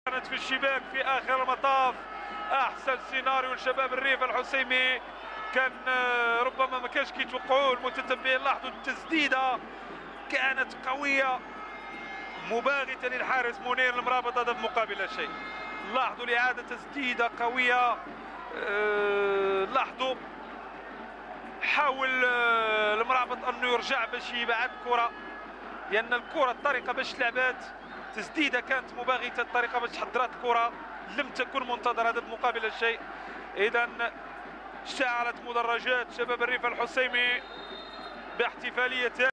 كانت في الشباك في اخر المطاف. احسن سيناريو لشباب الريف الحسيمي، كان ربما ما كانش كيتوقعوه المتتبعين. لاحظوا التسديده كانت قويه مباغته للحارس منير المرابط، هذا مقابل لا شيء. لاحظوا الاعاده تسديده قويه. لاحظوا حاول المرابط انه يرجع باش يبعد الكره، لان الكره الطريقه باش لعبات تسديده كانت مباغته، الطريقه باش تحضرات الكره لم تكن منتظره، هذا مقابل الشيء. اذا اشتعلت مدرجات شباب الريف الحسيمي باحتفاليه